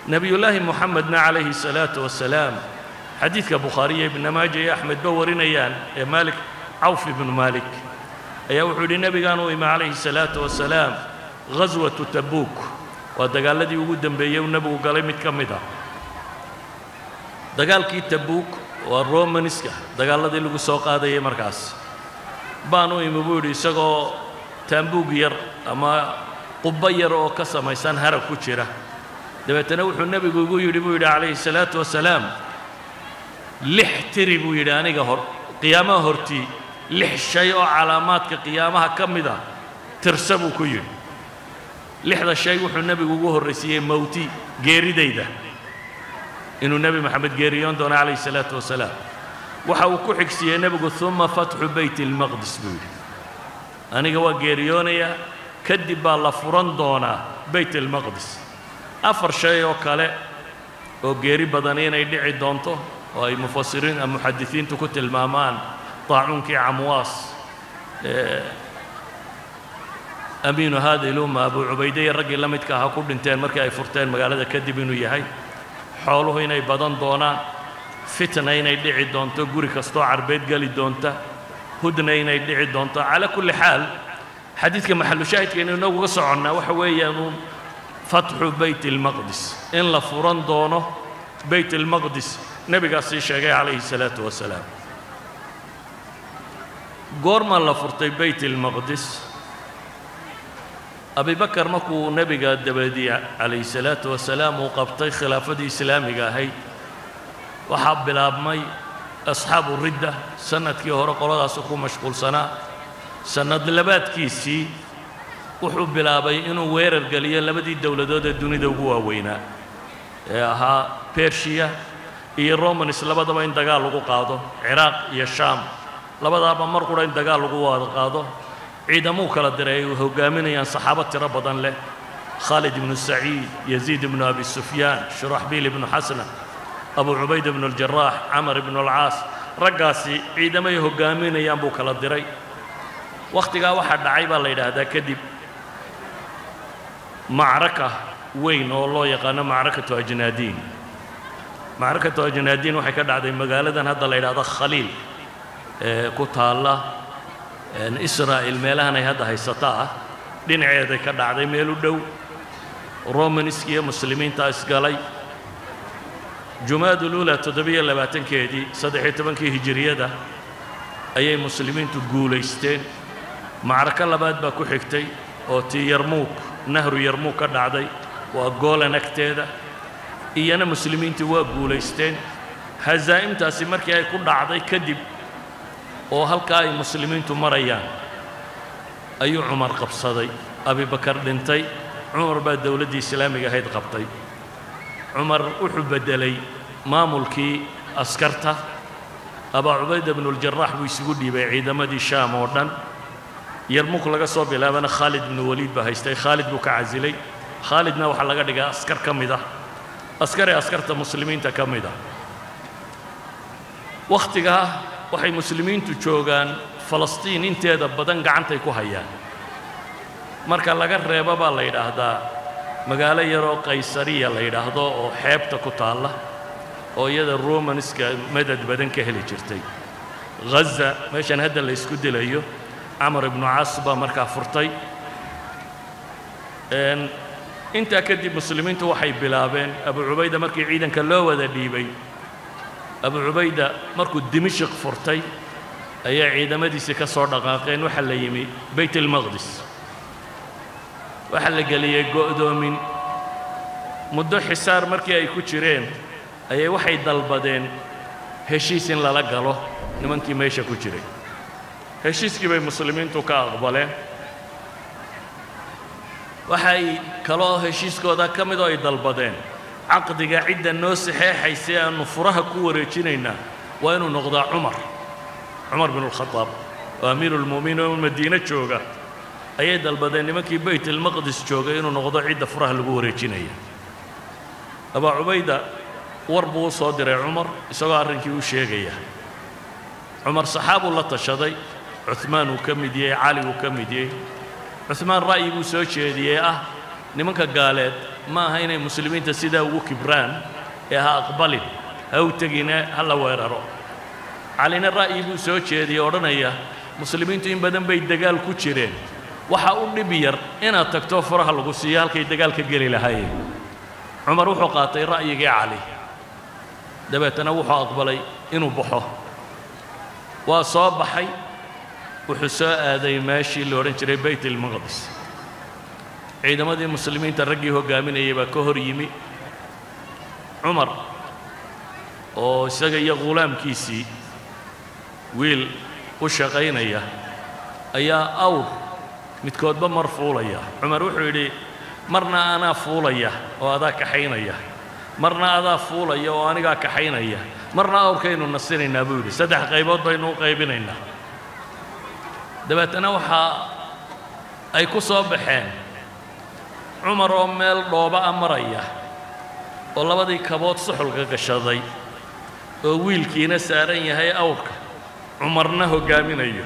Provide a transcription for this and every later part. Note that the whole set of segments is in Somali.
نبي الله محمد عليه الصلاة والسلام حديث البخاري ابن ماجه أحمد بورينيان مالك عوف بن مالك يوحي النبي قالوا إما عليه الصلاة والسلام غزوة تبوك ودقال الذي وجود بيه النبي قال متكمدة دقال كي تبوك والرومانسكا دقال الذي لقوا سوق هذا مركز بانو يمبودي سقو تنبوك ير أما قبير أو كسم يسان هرب كشرة دبتنا وحنا النبي يقول عليه الصلاة والسلام لحتري بويداني جهر قيامة هرتي لح شيء علامات كقيامها كمدا ترسبوا كيل لحظة شيء وحنا النبي يقول الرسيه موتي جيري ديدا إنه النبي محمد جيريون دون عليه الصلاة والسلام وحاو كحك سيه النبي ثم فتح بيت المقدس بيقول أنا جوا جيريونيا كدب الله فرن دونا بيت المقدس أفر شيء وكله وجيري بدنين يدعي دونته وأي مفسرين المحدثين تكتل المامان طاعون كعمواس أمين هذه الأمة أبو عبيدة الرجل لم يتكاه كل انتين مركا فرتين مقالة كدبينو يهي حوله هنا بدن دونا فتنة هنا يدعي دونته جوري كستو عربيت قالي دونته هدنة هنا يدعي دونته على كل حال حديث محل شاهد كأنه نوقص عنا وحويا فتح بيت المقدس إن لفران دونه بيت المقدس نبي قاسي شاقي عليه الصلاة والسلام قورما لفرتي بيت المقدس أبي بكر مكو نبي قاد دبادي عليه الصلاة والسلام وقبطي خلافة إسلامي هاي وحب الأبمي أصحاب الردة سنة كي هو قرار سكو مشغول سنة لبات كيسي وحب الأبي إنه وير القليل لبدي الدولة دود الدنيا دوغوا وينا ها بيرشيا الرومانس لبدا ما يندقال لغو قادو عراق يا الشام لبدا ما مرقوا يندقال لغو قادو عيدا مو كلا دري وهجامين يا صحابة ربضا له خالد بن السعيد يزيد بن أبي سفيان شرحبيل بن حسنة أبو عبيد بن الجراح عمر بن العاص رقاسي عيدا ما يهجامين يا أبو كلا دري وقت جاء واحد عيب الله هذا كذب معركة وين والله يقانا معركة أجنادين معركة أجنادين وحكى بعد مقالة هذا اللي هذا خليل كتها الله إسرائيل ميلهنا هذا هيستطاع دين عيدا كذا عاد ميلو دو رومانسكية مسلمين تاسقالي جماد الأولى تدبير لباتن كيدي صدحي تبنكي هجرية ده أي مسلمين تقول يستين معركة لباد باكو حكتي أو تي يرموك نهر يرموك دعدي وأقول نكتيدا إيانا مسلمين توا قوليستين هزائم تاسي مركي يكون دعدي كذب أو هالكاي مسلمين تمريان أي عمر قبصدي أبي بكر دنتي عمر بعد دولة إسلامية هيد قبطي عمر أحب بدلي ما ملكي أسكرته أبا عبيدة بن الجراح ويسقودي بعيد مدي الشام وردن يرموك لغا صوب إلا أنا خالد بن وليد بهايستي خالد بك عزلي خالد نوح لغا دقا أسكر كميدا أسكرت مسلمين تكميدا وقتها وحي مسلمين تجوغان فلسطين انت بدن قعنتي كو هيان marka laga reebo baa la yiraahdaa magaalo yar oo qaysariya la yiraahdo oo xeebta ku taala oo iyada romanska madad badan ka heli jirtay Gaza meeshan hadda la isku dilayo Amr ibn Asba marka furtay inta kadib muslimiintu waxay bilaabeen Abu Ubayda markii ciidanka loo wada dhiibay Abu Ubayda markuu Dimashq furtay ayaa ciidamadiisa ka soo dhaqaaqeen waxa la yimi Bayt al-Maqdis waxa la galiyay go'doomin muddo xisaar markii ay ku jireen ayay waxay dalbadeen heshiis in lala galo nimankii meesha ku jiray heshiiskii bay muslimiintu ka aqbaleen waxay kaloo heshiiskooda ka mid oo ay dalbadeen caqdiga cidda noo saxeexaysay aanu furaha ku wareejinayna waa inuu noqdaa Umar bin al-Khattab amiirul mu'miniin Madiina jooga ayay dalbadeen nimankii Bayt al-Maqdis joogay inuu noqdo cidda furaha lagu wareejinaya Abu Ubayda warbu soo diray Umar isagoo arrinkii u sheegaya Umar saxaabu la tashaday Uthman uu kamid yahay Ali uu kamid yahay Uthman ra'yigu soo jeediyay nimanka gaaleed ma aha inay muslimiinta sidaa ugu kibraan ee ha aqbalin ha u tegina ha la weeraro calina ra'yi buu soo jeediyey odhanaya muslimiintu in badan bay dagaal ku jireen waxa u dhib yar inaad tagto faraha lagu siiyo halkay dagaalka geli lahaayeen cumar wuxuu qaatay ra'yigii cali dabeetana wuxuu aqbalay inuu baxo waa soo baxay wuxuu soo aaday meeshii la odhan jiray bayt almaqdis ciidamadii muslimiinta raggii hogaaminayay baa ka hor yimi cumar oo isaga iyo ghulaamkiisii wiil u shaqaynaya ayaa awr midkoodba mar fuulaya cumar wuxuu yidhi marna anaa fuulaya oo adaa kaxaynaya marna adaa fuulaya oo anigaa kaxaynaya marna awrkaynu nasinaynaa buu yidhi saddex qaybood baynu u qaybinaynaa dabeetana waxa ay ku soo baxeen cumar oo meel dhooba a maraya oo labadii kabood suxulka gashaday oo wiilkiina saaran yahay awrka cumarna hogaaminayo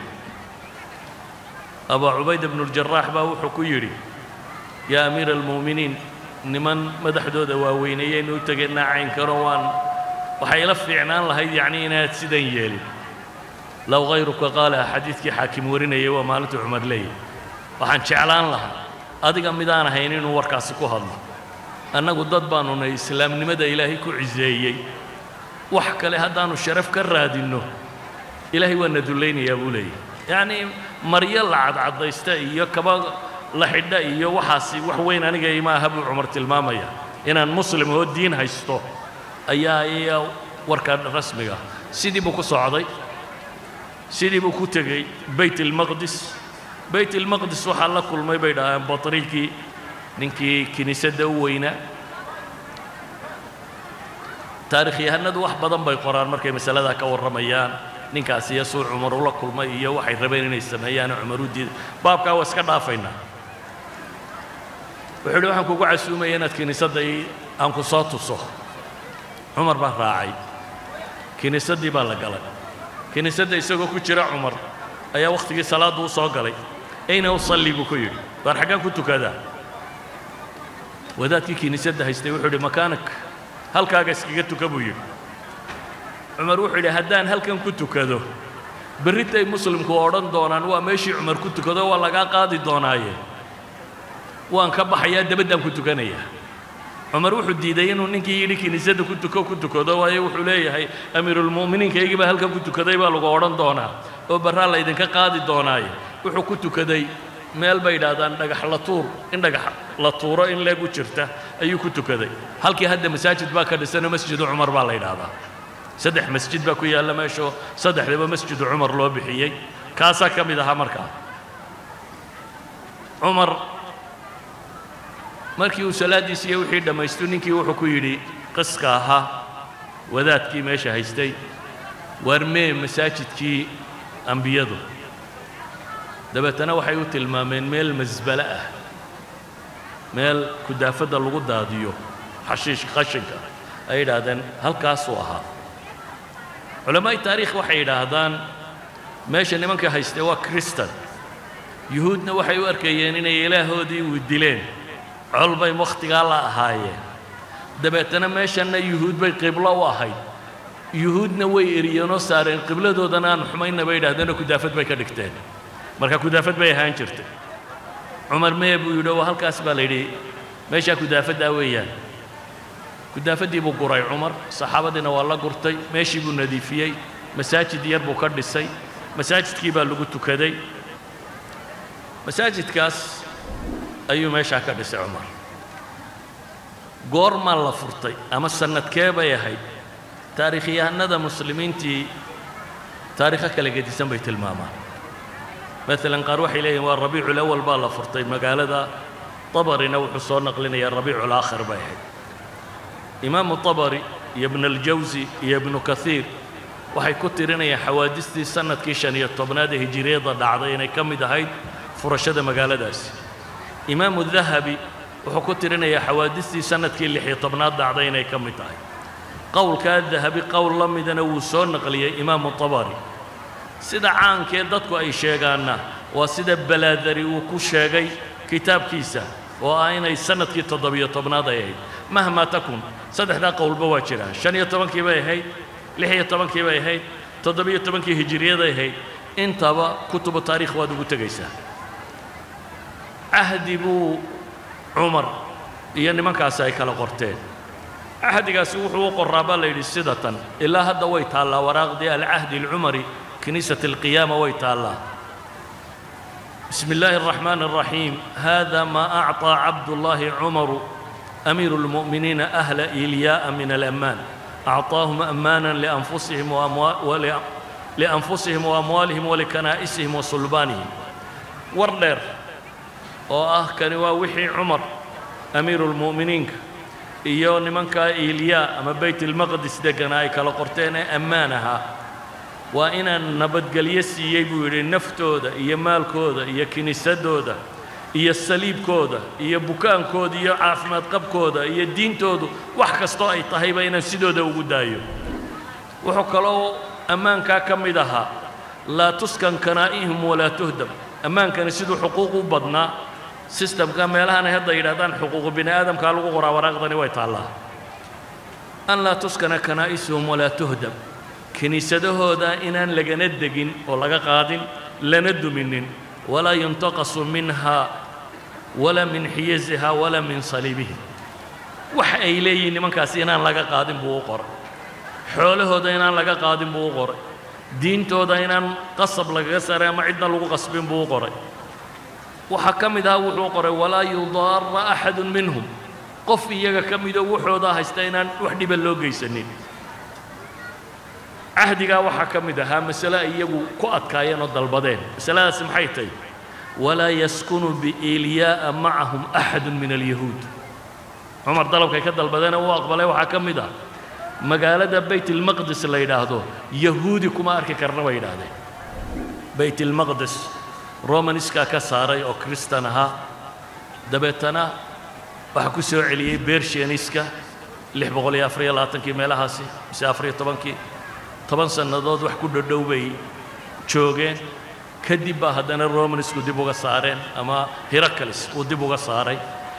abaa cubayda bnuljarax baa wuxuu ku yidhi yaa amiira almu'miniin niman madaxdooda waaweyneeyaynu u tegaynaa caynkano waxay ila fiicnaan lahayd yacni inaad sidan yeelin low hayruka qaala xadiidkii xaakim warinayay waa maalintuu cumar leeyahy waxaan jeclaan lahaa adiga midaan ahayn inuu warkaasi ku hadlo annagu dad baanu nahay islaamnimada ilaahay ku ciseeyey wax kale haddaannu sharaf ka raadinno ilaahay waa na dullaynayaa buu leeyahy yacnii maryo la cadcadaysta iyo kaba la xidha iyo waxaasi wax weyn aniga ima aha buu cumar tilmaamaya inaan muslim oo diin haysto ayaa iya warka rasmiga sidii buu ku socday sidii buu ku tegey bayt almaqdis bayt almaqdis waxaa la kulmay bay dhahaan batriikii ninkii kiniisadda u weynaa taarikhyahanadu wax badan bay qoraan markay masaladaa ka warramayaan ninkaasi iyo suu cumar ula kulmay iyo waxay rabeen inay sameeyaan cumar u diiday baabkaa waa iska dhaafaynaa wuxuu yidhi waxaan kugu casuumaya inaad kiniisadda aan ku soo tuso cumar baa raacay kiniisaddii baa la galay kiniisadda isagoo ku jira cumar ayaa wakhtigii salaaddu u soo galay ayna usalli buu ku yidhi waar xaggaan ku tukadaa wadaadkii kiniisadda haystay wuxuu yidhi makaanak halkaaga iskaga tuka buu yidhi cumar wuxuu yidhi haddaan halkan ku tukado berritay muslimku odhan doonaan waa meeshii cumar ku tukado waa lagaa qaadi doonaaye waan ka baxayaa dabaddaan ku tukanayaa cumar wuxuu diiday inuu ninkii yidhi kiniisadda ku tukado waayo wuxuu leeyahay amiirulmu'miniinkaygii baa halkan ku tukaday baa lagu odhan doonaa oo barraa laydinka qaadi doonaaye wuxuu ku tukaday meel bay yidhaahdaan dhagax la tuur in dhagax la tuuro in leeg u jirta ayuu ku tukaday halkii hadda masaajid baa ka dhisanoo masjidu cumar baa la yidhaahdaa saddex masjid baa ku yaalla meeshoo saddexdaba masjidu cumar loo bixiyey kaasaa ka mid ahaa markaa cumar markii uu salaaddiisi iyo wixii dhammaystu ninkii wuxuu ku yidhi qiska ahaa wadaadkii meesha haystay warmee masaajidkii ambiyadu dabeetana waxay u tilmaameen meel masbale ah meel kudaafadda lagu daadiyo xashiishka qashinka ay yidhaahdeen halkaasuu ahaa culamaa'i taariikh waxay yidhaahdaan meesha nimanka haystay waa kristan yuhuudna waxay u arkayeen inay ilaahoodii u dileen col bay wakhtigaa la ahaayeen dabeetana meeshanna yuhuud bay qiblo u ahayd yuhuudna way eriyeenoo saareen qibladoodana aan xumayna bay yidhahdeenoo kudaafad bay ka dhigteen marka kudaafad bay ahaan jirtay cumar mee buu yidhi oo halkaas baa la yidhi meeshaa kudaafaddaa weeyaan kudaafaddii buu guray cumar saxaabadiina waa la gurtay meeshii buu nadiifiyey masaajid yar buu ka dhisay masaajidkii baa lagu tukaday masaajidkaas ayuu meeshaa ka dhisay cumar goormaa la furtay ama sannadkee bay ahayd taarikhyahanada muslimiintii taariikho kala gedisan bay tilmaamaan maalan qaar waxay leeyihin waa rabiicu lawal baa la furtay magaalada tabarina wuxuu soo naqlinayaa rabiicu laakhir bay ahayd imaamu tabari iyo ibn aljawsi iyo ibnu kathiir waxay ku tirinayaan xawaadistii sannadkii 15 ee hijriyada dhacday inay ka mid ahayd furashada magaaladaasi imaamu dahabi wuxuu ku tirinayaa xawaadistii sannadkii 16 dhacday inay ka mid tahay qowlkaa dahabi qowl la midana wuu soo naqliyey imaamu tabari sida caankee dadku ay sheegaanna waa sida balaadari uu ku sheegay kitaabkiisa وأين السنة كي تضبيط طبنا ذي مهما تكون صدق ذا قول بواجرها شنية طبعا كي هي لحية طبعا كي هي تضبيط طبعا كي هجرية ذي هي انت با كتب التاريخ وادو تجيسه عهد بو عمر يعني من كاساي كلا قرتين عهد قاسوح وقرابا ليلي سدة إلا هذا ويت الله وراغ دي العهد العمري كنيسة القيامة ويت الله بسم الله الرحمن الرحيم هذا ما أعطى عبد الله عمر أمير المؤمنين أهل إيلياء من الأمان أعطاهم أمانا لأنفسهم وأموالهم ولكنائسهم وصلبانهم ورلر كان وحي عمر أمير المؤمنين إيون منكا إيلياء أما بيت المقدس دقناي كلا قرتين أمانها وإن النبت قليسي يبوري نفتودا إيا مال كودا إيا كنيسة دودا إيا الصليب كودا إيا بكان كودا إيا عافمات قب كودا إيا الدين تودا وحكستو أي طهيبا إنا سيدودا وقدايو وحكالو أمان كامدها لا تسكن كنائهم ولا تهدم أمان كان سيدو حقوق بدنا سيستم كاملها أنا هذا يرادان حقوق بني آدم كالو قرا ورقدني ويتالله أن لا تسكن كنائسهم ولا تهدم كنيسته إنان لجندجين ولا قادين لند منن ولا ينتقص منها ولا من حيزها ولا من صليبه وحي إليه من كاسينان لقى قادم بوقر حوله دينان لقى قادم بوقر دين تو دينان قصب لقى سر ما عندنا لقى قصبين بوقر وحكم ذا وحقر ولا يضار أحد منهم قف يجا كم ذا وحودا هستينان وحدي باللوجي سنين عهدك وحكم ذا مسألة يجو قات كاين الضلبدين مسألة سمحيتي ولا يسكن بإيلياء معهم أحد من اليهود عمر طلب كي كذا البدن وأقبله وحكم ذا مقالة بيت المقدس اللي يداهدو يهودي كما أركي كرنوا يداهدي بيت المقدس رومانسكا كساري أو كريستانها دبتنا وحكو سوى عليه بيرشيانيسكا اللي بقول يا أفريقيا لا تنكي مالهاسي بس أفريقيا طبعا سنضاد وحكو دودوبي تشوغين كديبا هدنا الرومانسكو ديبوغا سارين أما هيراكلس وديبوغا ساري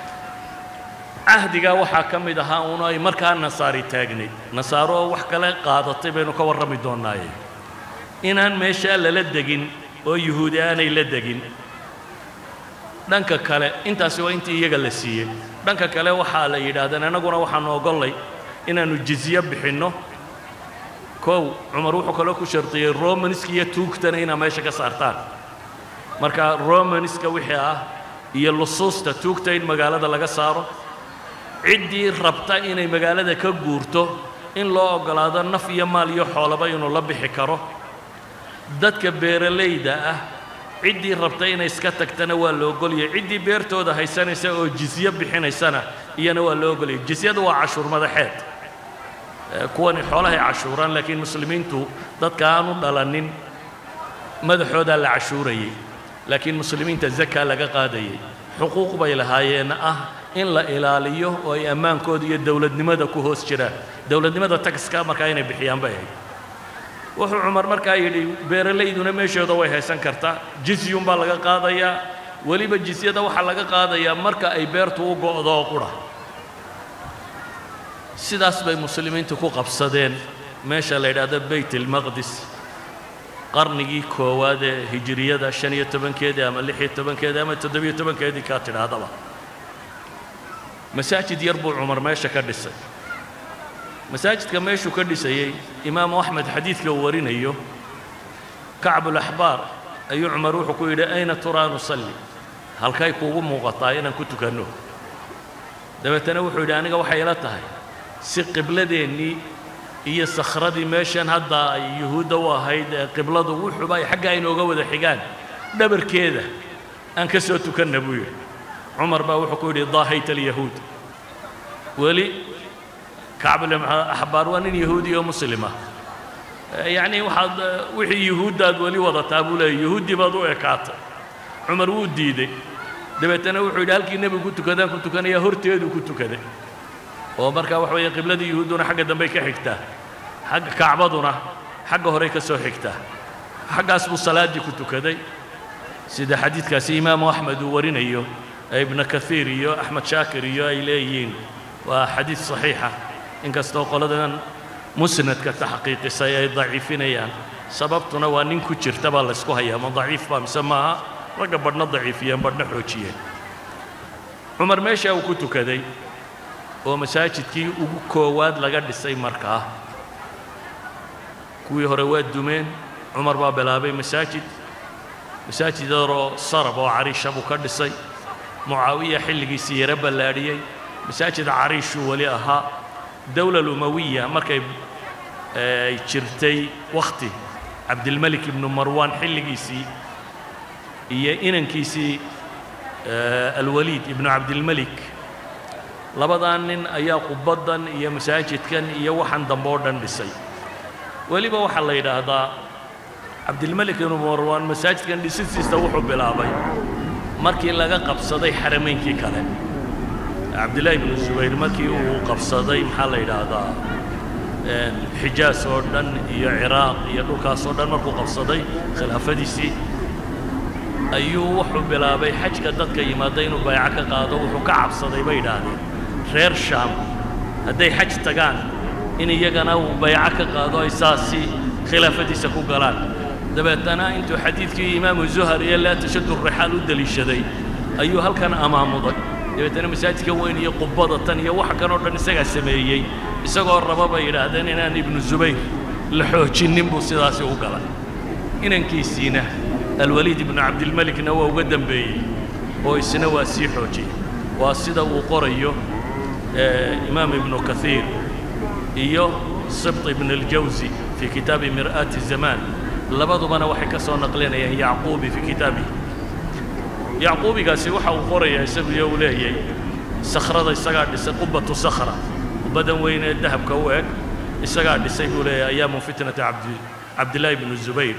عهدك وحكم إذا هؤلاء مركان نصاري تاجني نصارو وحكلا قادة بينك ورمي دوناي إنان ماشى للدجين أو يهوديان للدجين دانك كلا أنت سوى أنت يجلسيه دانك كلا وحالة يدادنا نقول وحنا وقولي إن الجزية بحنه كو عمر وحكلا كشرطي الرومانسكية توكتنا ماشى كسرتان مركا الرومانسكا وحياه يلصوص توكتين مقالة لقى صاروا عدي ربطة إني مقالة كجورته إن الله قال نف يمال يحول بينه لب حكره دتك بيرليدا عدي ربطة إني سكتك تنوى لو قولي عدي بيرتو ده هاي سنة سو جزية بحين سنة ينوى لو قولي جزية ده عشور مدحات كوني حولها عشوران لكن مسلمين تو دتك كانوا دلنين مدحوا ده العشوري لكن مسلمين تزكى لقى قادي حقوق بيلهايين إن لا إلاليه وأي أمان كودي الدولة نمدا كوهوس شرا دولة نمدا تكسكا مكاين بحيان بيه وهو عمر مركايلي بيرلي دون ماشي ضوي هيسان كرتا جزيوم بالغا قاضيا ولي بجزية دو حلقة قاضيا مركا أي بيرتو وقعدوا قرا سيداس بي مسلمين تكو قبصدين ماشي ليدا بيت المقدس قرني كواد هجرية دا شنية تبن كده أما لحية تبن كده أما تدبية تبن كده كاتل هذا بقى مساجد يربو عمر ماشي كردسة مساجد كماشي كردسة إمام أحمد حديث كورين أيوه كعب الأحبار أي عمر روحكو إلى أين ترى نصلي هل كاي قوم مغطاين أن كنت كنوه دم تنوح إلى أنا وحيلتها سق قبلتي هي الصخرة ماشان هذا يهودا وهيدا قبلته وحباي حقا إنه جود حجان دبر كذا أنكسرت كنبوي عمر باوحكوا لي ضاهيت اليهود ولي كعب الأحبار وأن يهودي ومسلمة يعني واحد وحي يهود ولي وضع تابوله يهودي بدو إكات عمر ودي دي دبتنا وحي لك النبي كنت كذا كنت كان يهرت يدو كنت كذا ومركا وحوي قبلتي يهودنا حق دمبيك حكته حق كعبدنا حق هريك سو حكته حق اسم الصلاة دي كنت كذا سيد حديث كاسي إمام أحمد ورينيو ابن كثير يو أحمد شاكر يو إليين وحديث صحيحة إن كاستوقلدنا مسند كتحقيق سيئ ضعيفين أيام سببتنا وأن كتير تبع لسكوها يا من ضعيف بمسماها رقبنا ضعيفيا بدنا حوشيا عمر ماشي أو كتو كذي ومساجد كي وكواد لقد السي مركاه كوي هرواد دومين عمر باب لابي مساجد دارو صرب وعريش أبو كردسي معاوية حلقي سيرة بلاريي مساجد عريش وليها دولة الأموية مركب شرتي وقتي عبد الملك بن مروان حلقي سي هي إنن كيسي الوليد ابن عبد الملك لبضان أيا قبضا هي مساجد كان هي وحن دمبوردن لسي ولي بوح الله إلى هذا عبد الملك بن مروان مساجد كان لسيس يستوحوا بلابي مركي لقى قبصدي حرمين كي كلام عبد الله بن الزبير مركي وقبصدي محل إلى هذا حجاز سودان يا عراق يا لوكا سودان مركو قبصدي خلافة ديسي أيوه وحب بلابي حج كدتك يمادين وبيعك قادو وحكعب صدي بيداني غير شام هدي حج تجان إني يجنا وبيعك قادو إساسي خلافة ديسي كوجلان دبتنا أنتو حديث كي إمام الزهري لا تشد الرحال ودلي الشدي أيوه هل كان أمام ضي دبتنا مساجد كوين يقبضة يا واحد كانوا نسجع السمية يسجع الربابة يرادن إن ابن الزبير لحوش النبو سداسي وقلان إن كيسينه الوليد بن عبد الملك نوى وقدم بي هو السنوى سيحوجي واسدا وقريو إمام ابن كثير إيو سبط ابن الجوزي في كتاب مرآة الزمان لبضو بنا وحي كسو نقلين يا يعقوبي في كتابه يعقوبي قاسي وحا وقرية يسبب يوليه صخرة يسقع لسا قبة صخرة وبدن وين الذهب كوهك يسقع لسا يقول أيام فتنة عبد الله بن الزبير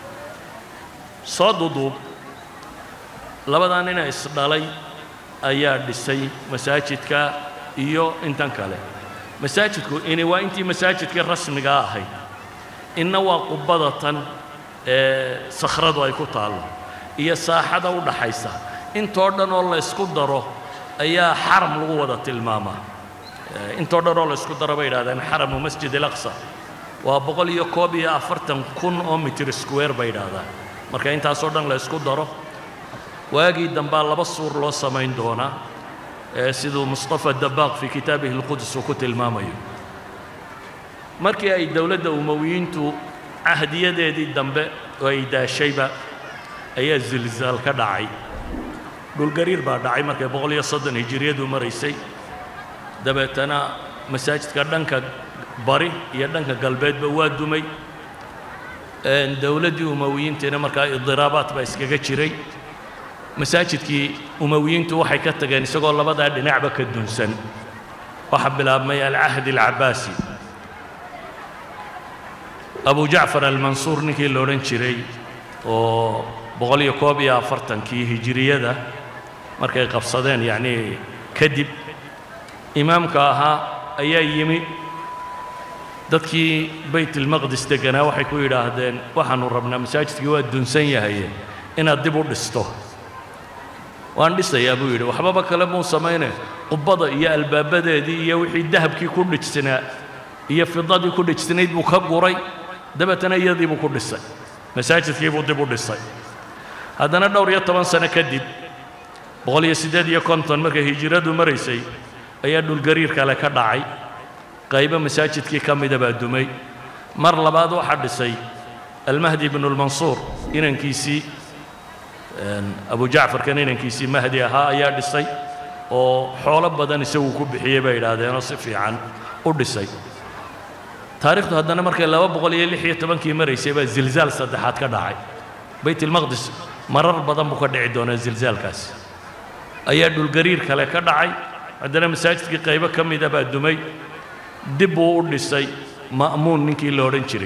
صادوا لبضاننا إسرائيل أيار دسي مساجدك إيو إنتان كله مساجدك إني وإنتي مساجدك الرسم جاهي إنه وقبضة صخرة أيكو تعالى هي ساحة ولا حيسة إن توردن الله إسكودره أيا حرم لغوة الماما إن توردن الله إسكودره بيد هذا حرم مسجد الأقصى وبقول يكوبي أفرتم كن متر سكوير بيد هذا marka intaas oo dhan la isku daro waagi damba laba suur loo sameyn doona sidoo Mustafa Dabbaq fi kitaabihi al-Quds ku tilmaamayo markii ay dawladda Umayyiintu ahdiyadeedii dambe oo ay daashayba ayaa zilzaal ka dhacay dhul gariir baa dhacay markay 130 hijriyadu maraysay dabeetana masaajidka dhanka bari iyo dhanka galbeedba waa dumay dawladdii Umayyiinteena markaa idiraabad baa iskaga jiray masaajidkii Umayyiintu waxay ka tageen isagoo labada dhinacba ka dunsan waxa bilaabmay al-ahd al-Abbasi Abu Ja'far al-Mansur ninkii la oran jiray oo 141 hijriyada markay qabsadeen yani kadib imaamka ahaa ayaa yimi dadkii bayt al-maqdis deganaa waxay ku yiraahdeen waxaanu rabnaa masaajidkii waa dunsan yahay inaad dib u dhisto waan dhisayaa buu yiri waxba kale muu sameeyne qubada iyo albaabadeedii iyo wixii dahabkii ku dhijsanaa iyo fidadii ku dhijsanayd buu ka guray dabatana iyadii buu ku dhisay masaajidkii buu dib u dhisay haddana dhowr iyo 10 sano kadib 158 markay hijradu maraysay ayaa dhul gariir kale ka dhacay qayba masaajidkii kamida baa dumay mar labaad waxa dhisay al-Mahdi ibn al-Mansur inankiisii Abu Ja'far kan inankiisii Mahdi ahaa ayaa dhisay oo xoolo badan isagu ku bixiyay bay yiraahdeen oo si fiican u dhisay taariikhdu haddana markay 216 maraysay baa zilzaal saddexaad ka dhacay bayt al-Maqdis marar badan buu ka dhici doonaa zilzaalkaas ayaa dhul gariir kale ka dhacay haddana masaajidkii qaybo kamida baa dumay dib uu u dhisay ma'muun ninkii la oran jiray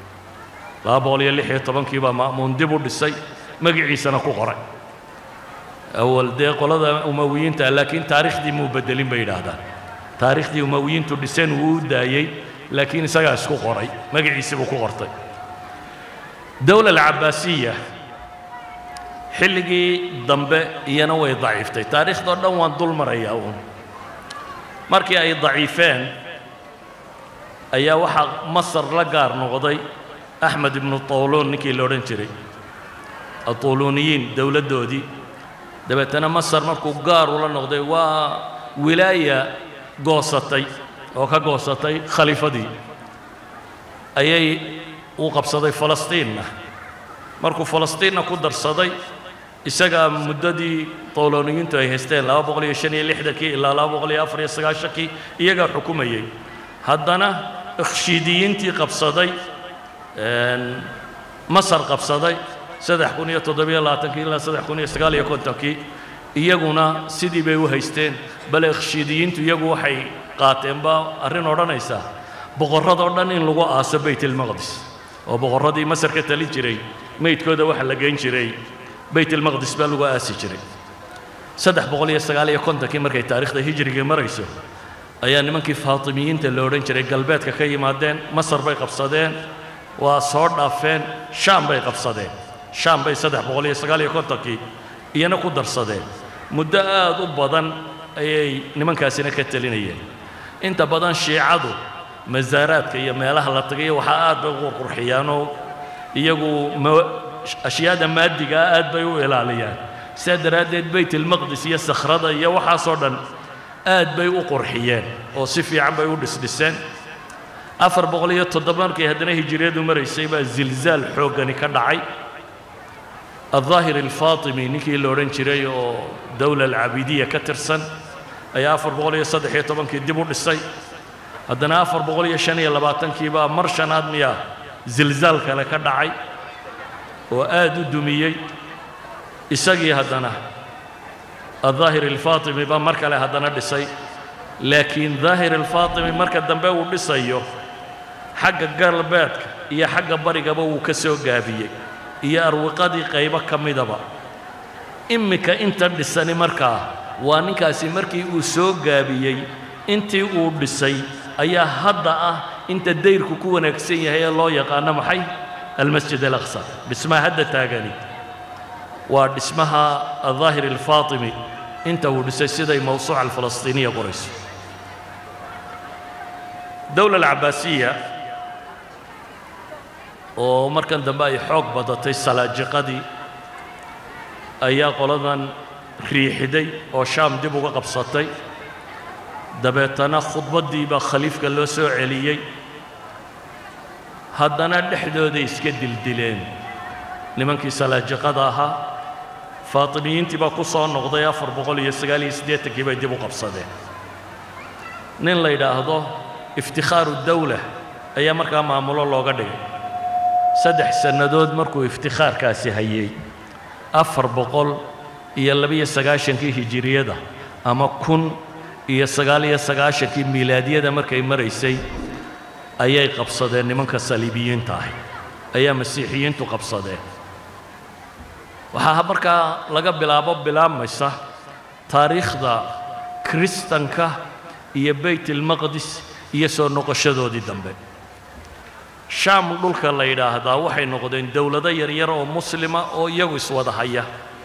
216 baa ma'muun dib u dhisay magaciisana ku qoray awal dee qolada Umayyiinta laakiin taariikhdii muu bedelin bay yiraahdaan taariikhdii Umayyiintu dhiseen wuu daayay laakiin isaga isku qoray magaciisa buu ku qortay dawla al-Abbasiyya xilligii dambe iyana way daciiftay taariikhda dhan waan dul marayaa markii ay daciifeen ayaa waxa Masar la gaar noqday Ahmed ibn Tawlun ninkii la oran jiray الطولونيين dawladoodii dabeetana Masar markuu gaar u la noqday waa wilaaya goosatay oo ka goosatay khaliifadii ayay u qabsaday Falastiin markuu Falastiin ku darsaday isaga muddadii Tawloniyiintu ay haysteen 256 ilaa 294 iyaga xukumayay haddana ikhshiidiyiintii qabsaday Masar qabsaday 3,720 ilaa 3,950 iyaguna sidii bay u haysteen bal ikhshiidiyiintu iyagu waxay qaateenba arrin odhanaysa boqorrada dhan in lagu aaso Baytul Maqdis oo boqorradii Masar ka tali jiray meydkooda waxa la geyn jiray Baytul Maqdis baa lagu aasi jiray 3,950 markay taariikhda hijriga marayso ayaa nimankii Faatimiyiinta la oran jiray galbeedka ka yimaadeen Masar bay qabsadeen waa soo dhaafeen Shaam bay qabsadeen Shaam bay 3,950 iyana ku darsadeen muddo aad u badan ayay nimankaasina ka talinayeen inta badan shiicadu mazaaraadka iyo meelaha la tagay waxa aad bay ugu qurxiyaan oo iyagu ashyaada maadiga aad bay u ilaaliyaan sadaradeed Baytul Maqdis iyo sakhrada iyo waxa soo dhan aad bay u qurxiyeen oo si fiican bay u dhisdhiseen 407 markii haddana hijriyadu maraysay baa zilzaal xoogani ka dhacay الظاهر الفاطمي نكي لورن جري أو دولة العبيدية كترسن أي أفر بقولي صدق طبعا كي دبور السي هذا أفر بقولي شنية لباتن كي با مرشان أدمية زلزال كلا كدعي وآدو دمية إسقي هذانا الظاهر الفاطمي با مركله هذانا السي لكن ظاهر الفاطمي مركز دنبه السيو حق قلباتك هي حق بريق أبو كسو قابية iyo arwaqadii qaybo kamidaba imika inta dhisani markaa waa ninkaasi markii uu soo gaabiyay intii uu dhisay ayaa hadda ah inta dayrku ku wanaagsan yahay loo yaqaan maxay المسجد الأقصى باسمها هذا تاجني واسمها الظاهر الفاطمي انت ودسيسيدي موسوعة الفلسطينية قريش الدولة العباسية ومركن دمباي حق بدتي سلاجقدي ايا قلدان ريحدي او شام دب uga qabsatay dabeetana khudbadii ba khaliifka loo soo celiyay haddana dhexdooda iska dildileen nimankii salaajaqada ahaa faatimiyiintii ba ku soo noqday 489 bay dib u qabsadeen nin la yiraahdo iftikhaaru dawla ayaa markaa maamulo looga dhigay 3 sanadood markuu iftikhaarkaasi hayay 492 hijriyada ama 1999 miilaadiyada markay maraysay ayay qabsadeen nimanka saliibiyiinta ah ayaa masiixiyiintu qabsadeen waxa markaa laga bilaabmaysa taariikhda kristanka iyo baytul maqdis iyo soo noqoshadoodii dambe shaam dhulka la yiraahdaa waxay noqdeen dawlado yaryar oo muslima oo iyagu iswada haya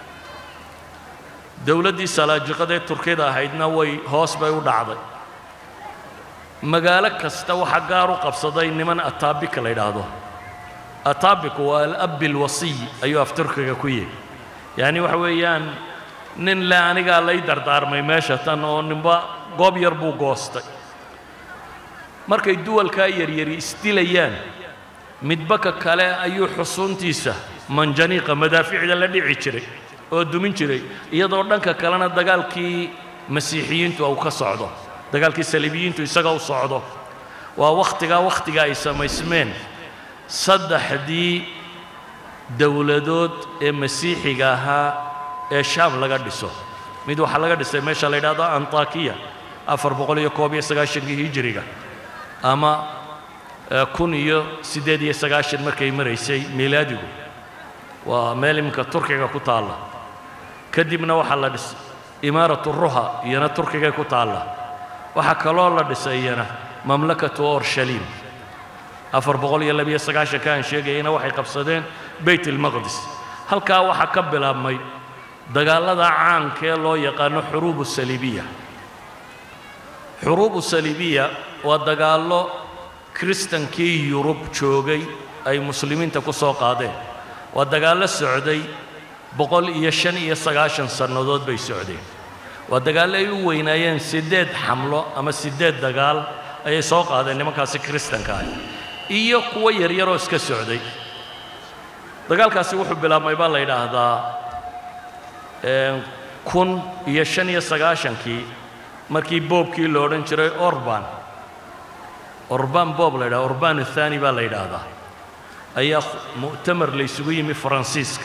dawladii salaajiqada Turkiyada ahaydna way hoos bay u dhacday magaalo kasta waxa gaar u qabsaday niman ataabik la yiraahdo ataabik waa al-ab al-wasi ayu afturkiga ku yahay yaani waxa weeyaan nin la aniga la dardaarmay meesha tan oo ninba goob yar buu goostay markay duwalka yaryari istilayaan midbaka kale ayuu xusuntiisa manjaniiqa madaaficda la dhici jiray oo dumin jiray iyadoo dhanka kalena dagaalkii masiixiyiintu uu ka socdo dagaalkii saliibiyiintu isaga u socdo waa waqtiga ay samaysmeen saddexdii dawladood ee masiixiga ahaa ee shaam laga dhiso mid waxa laga dhisay meesha la yiraahdo Antakiya 491 hijriga ama 1898 markay maraysay miilaadigu waa meel imka Turkiga ku taala kadibna waxa la dhisay imaaratu ruha iyana Turkiga ku taala waxa kaloo la dhisayna mamlakatu Urshaliim 492 kan sheegayna waxay qabsadeen Baytul Maqdis halkaa waxaa ka bilaabmay dagaalada caanka ee loo yaqaano xuruubu saliibiya. xuruubu saliibiya waa dagaallo kristankii yurub joogay ay muslimiinta ku soo qaadeen. waa dagaallo socday 195 sannadood bay socdeen. waa dagaallo ay u weynaayeen 8 xamlo ama 8 dagaal ayay soo qaadeen nimankaasi kristanka ah iyo kuwa yaryaroo iska socday. dagaalkaasi wuxuu bilaabmay baa la yidhaahdaa 1095kii markii boobkii la odhan jiray Orban boob la yidhahdo Orban الثاني baa la yidhaahdaa ayaa mu'tamar la isugu yimi Faransiiska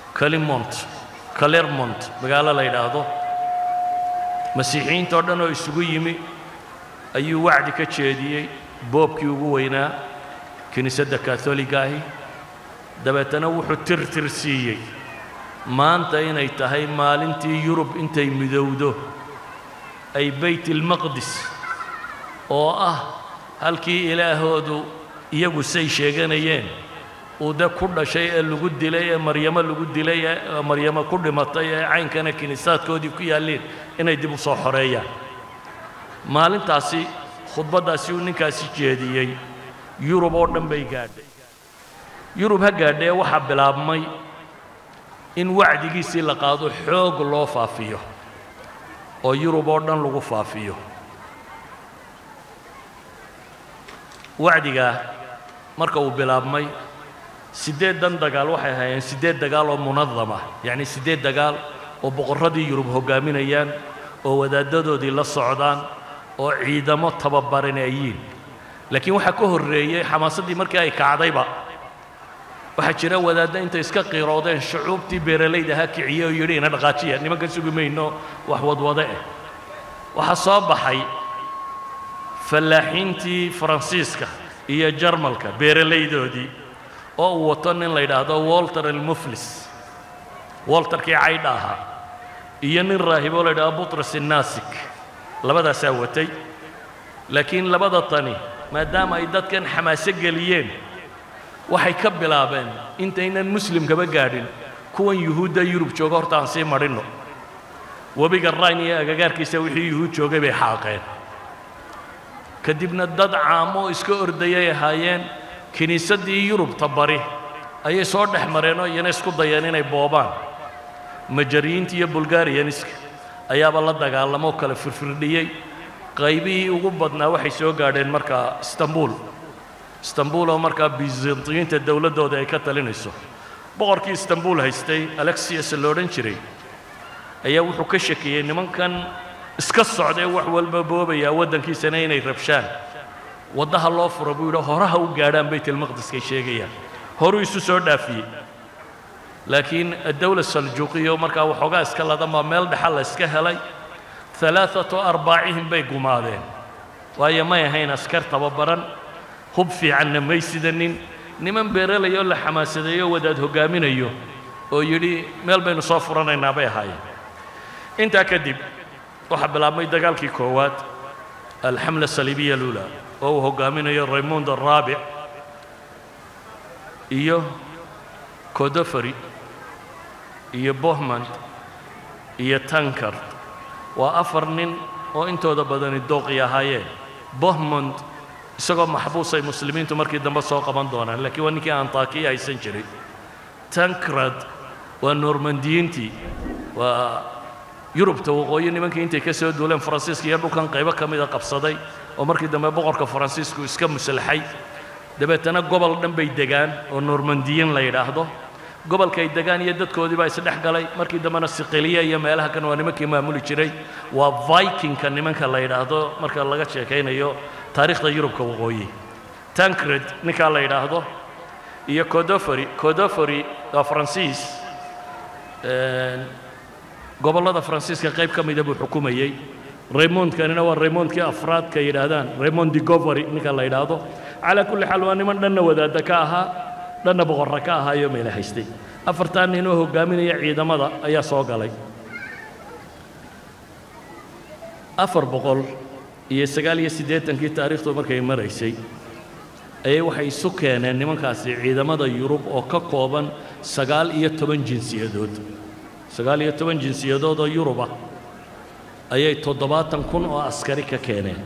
Clermont magaalo la yidhaahdo. masiixiyiinta oo dhan oo isugu yimi ayuu wacdi ka jeediyey boobkii ugu weynaa kiniisadda kaatoliga ahi. dabeetana wuxuu tirtir siiyey maanta inay tahay maalintii yurub intay midowdo ay baytilmaqdis oo ah halkii ilaahoodu iyagu say sheeganayeen uu de ku dhashay ee lagu dilay ee maryamo lagu dilay ee maryamo ku dhimatay ee caynkana kiniisaadkoodii ku yaalleen inay dib u soo xoreeyaan. maalintaasi khudbaddaasi uu ninkaasi jeediyey yurub oo dhan bay gaadhay. yurub ha gaadhee waxaa bilaabmay in wacdigiisii la qaado xoog loo faafiyo oo yurub oo dhan lagu faafiyo. wacdigaa marka uu bilaabmay 8 dagaal waxay ahaayeen 8 dagaal oo munadama yacni 8 dagaal oo boqorradii yurub hoggaaminayaan oo wadaadadoodii la socdaan oo ciidamo tababaranayeen. laakiin waxaa ka horreeyey xamaasaddii markii ay kacdayba waxaa jira wadaadda intay iska qiiroodeen shucuubtii beeralayda ha kiciye oo yidhi ina dhaqaajiya nimanka sugi mayno wax wadwade ah. waxaa soo baxay fallaaxiintii faransiiska iyo jarmalka beeralaydoodii oo uu wato nin la yidhaahdo Walter al-Muflis walterkii caydha ahaa iyo nin raahiboo la yidhaahdo Butros الناسك labadaasaa watay. laakiin labada tani maadaama ay dadkan xamaaso geliyeen waxay ka bilaabeen intaynan muslimkaba gaadhin kuwan yuhuudda yurub jooga horta aan sii marinno. webiga Rhine iyo agagaarkiisa wixii yuhuud joogay bay xaaqeen. kadibna dad caamo iska ordayay ahaayeen kiniisaddii yurubta bari ayay soo dhex mareen oo iyana isku dayeen inay boobaan. majariyiinta iyo bulgaariyaniska ayaaba la dagaalamoo kala firfirdhiyey. qaybihii ugu badnaa waxay soo gaadheen markaa istanbul oo markaa byzantiyiinta dowladdooda ay ka talinayso. boqorkii istanbul haystay Alexius la odhan jiray ayaa wuxuu ka shakiyey nimankan iska socday wax walba boobaya waddankiisana inay rabshaan. waddaha loo furo buu yidhi horaha u gaadhaan baytilmaqdiskay sheegayaan. horuu isu soo dhaafiyey. laakiin addawla saljuuqiya markaa waxoogaa iska ladan baa meel dhexa la iska helay. 3 bay gumaadeen waayo may ahayn askar tababaran hub fiicanna may sidanin. niman beeralayoo la xamaasadeeyo wadaad hoggaaminayo oo yidhi meel baynu soo furanaynaa bay ahaayeen. intaa kadib waxaa bilaabmay dagaalkii koowaad alxamla saliibiya lula oo uu hoggaaminayo Raymond الرابع iyo Kodofari iyo Bohemond iyo Tankard. waa 4 nin oo intooda badani dooqi ahaayeen. Bohemond isagoo maxbuus ay muslimiintu markii dambe soo qaban doonaan laakiin waa ninkii Antakiya haysan jiray. Tankard waa Normandiyiintii waa yurubta waqooyi nimankii intay ka soo duuleen Faransiiska iyo dhulkan qaybo ka mid a qabsaday oo markii dambe boqorka Faransiisku iska muslaxay. dabeetana gobol dhan bay degaan oo Normandiyiin la yidhaahdo. gobolka ay degaan iyo dadkoodii baa isdhex galay. markii dambena Siqiliya iyo meelaha kan waa nimankii maamuli jiray. waa Vikingka nimanka la yidhaahdo marka laga sheekaynayo taariikhda yurubka waqooyi. Tancred ninkaa la yidhaahdo iyo Kodofari waa Faransiis. gobollada Faransiiska qayb ka mida buu xukumayey. Raymondkanina waa Raymondkii afraadka yidhaahdaan Raymond de Govari ninka la yidhaahdo. calaa kulli xaal waa niman dhanna wadaadda ka ahaa dhanna boqorra ka ahaayo meela haystay. 4 nin oo hoggaaminaya ciidamada ayaa soo galay. 489 taariikhdu markay maraysay ayay waxay isu keeneen nimankaasi ciidamada Yurub oo ka kooban 19 jinsiyadood 19 jinsiyadood oo Yurub ah ayay 70,000 oo askari ka keeneen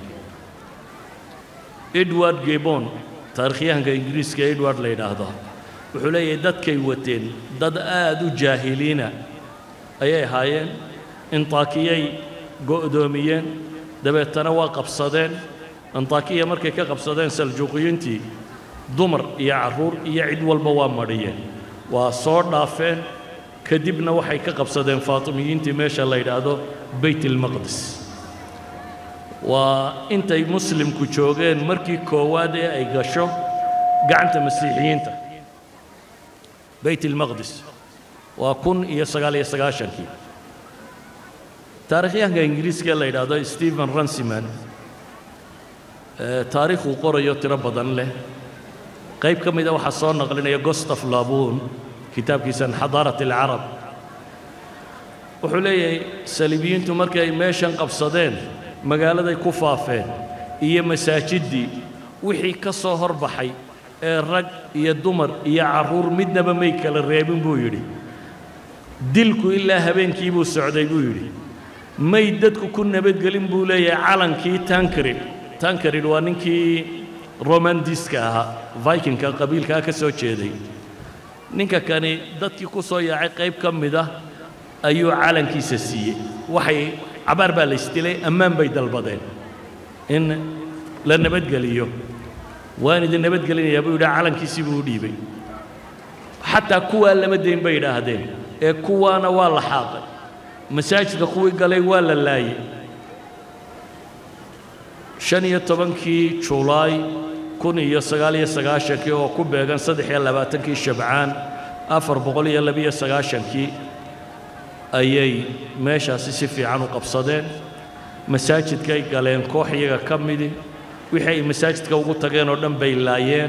Edward Gibbon taariikhyahanka Ingiriiska Edward la yiraahdo wuxuu leeyahay dadkay wateen dad aad u jaahiliina ayay haayeen intaakiyay go'doomiyeen dabeetana waa qabsadeen antakiya markay ka qabsadeen saljuuqiyiintii dumar iyo caruur iyo cid walba waa mariyeen waa soo dhaafeen kadibna waxay ka qabsadeen faatimiyiintii meesha la yiraahdo Bayt al-Maqdis waa intay muslimku joogeen markii koowaad ee ay gasho gacanta masiixiyiinta Bayt al-Maqdis waa 1999 taariikhyahanka Ingiriiska la yiraahdo Stephen Runciman taariikhu qorayo tiro badan leh qayb ka mid ah waxa soo naqlinaya Gustav Le Bon kitaabkiisa Hadarat al-Arab wuxuu leeyahay saliibiyiintu markay ay meeshan qabsadeen magaaladay ku faafeen iyo masaajidii wixii ka soo horbaxay ee rag iyo dumar iyo caruur midnaba may kala reebin buu yiri dilku ilaa habeenkii buu socday buu yiri may dadku ku nabadgelin buu leeyahay calankii Tancred waa ninkii romantiska ahaa Vikingka qabiilka ka soo jeeday ninka kani dadkii ku soo yaacay qayb ka mid ah ayuu calankiisa siiyay waxay cabaar baa la istilay ammaan bay dalbadeen in la nabadgeliyo waan idin nabadgelinayaa buu yidhi calankiisii buu u dhiibay xataa kuwaa lama dayn bay yidhaahdeen ee kuwaana waa la xaaqay masaajidka kuwii galay waa la laayay 15 July 1999 oo ku beegan 23 Shabcaan 429 ayay meeshaasi si fiican u qabsadeen masaajidkay galeen koox iyaga ka midi wixii ay masaajidka ugu tageen oo dhan bay laayeen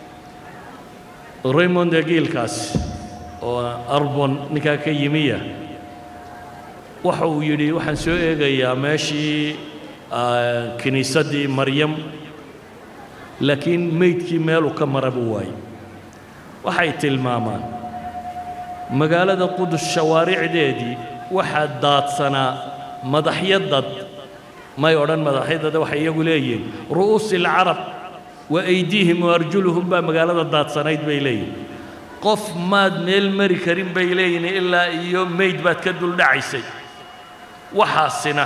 Raymond Egilkaas oo Arbon ninka ka yimiya waxa uu yiri waxaan soo eegayaa meeshii kiniisadii Maryam laakiin meydkii meel uu ka marabu waay waxay tilmaamaan magaalada Qudus shawaaricdeedii waxa daadsanaa madaxyadad may oran madaxyadada waxa iyagu leeyihiin ru'uusil arab wa aydihim wa arjuluhum ba magaalada daadsanayd bay leeyihiin qof maad meel mari karin bay leeyihiin ilaa iyo meyd baad ka dul dhacaysay waxaasina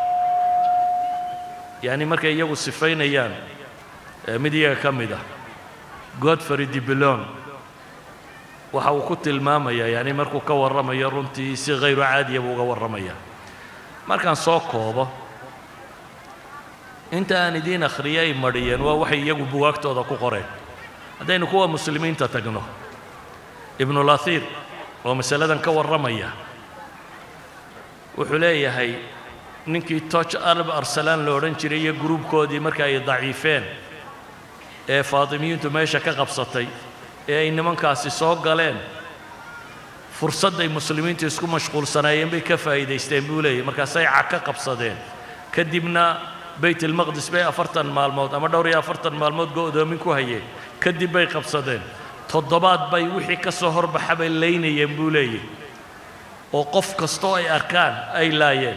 يعني markay iyagu sifaynayaan mid iyaga ka mid ah Godfrey de Boulogne waxa uu ku tilmaamaya yani markuu ka warramayo runtii si غير caadi ah uga warramaya markaan soo koobo inta aan idin akhriyay mariyeen waa waxay iyagu buugaagtooda ku qoreen hadaynu kuwa muslimiinta tagno Ibn al-Athir oo masaladan ka warramaya wuxuu leeyahay ninkii Toch Arab Arsalan loo oran jiray iyo groupkoodii markay ay daciifeen ee Faatimiyiintu meesha ka qabsatay ee ay nimankaasi soo galeen fursaday muslimiintu isku mashquulsanaayeen bay ka faa'iideysteen buu leeyahay markaas ay ka qabsadeen kadibna Bayt al-Maqdis bay 40 maalmood ama dhowr iyo 40 maalmood go'doomin ku hayeen kadib bay qabsadeen toddobaad bay wixii ka soo horbaxay leeynayeen buu leeyahay oo qof kasto ay arkaan ay laayeen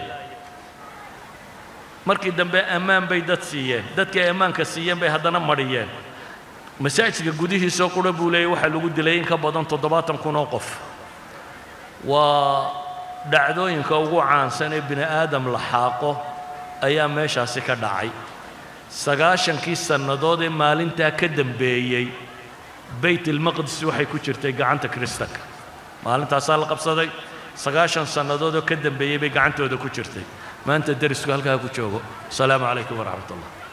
markii dambe ammaan bay dad siiyeen dadkii ammaanka siiyeen bay haddana mariyeen masaajidka gudihiisa qura buu leeyahay waxa lagu dilay in ka badan 70,000 oo qof waa dhacdooyinka ugu caansan ee bini aadam la xaaqo ayaa meeshaasi ka dhacay 90kii sannadood ee maalinta ka dambeeyay Bayt al-Maqdis waxay ku jirtay gacanta Kristanka maalintaas la qabsaday 90 sannadood oo ka dambeeyay bay gacantooda ku jirtay maanta darisku halkaa ku joogo salaamu calaykum wa rahmatullah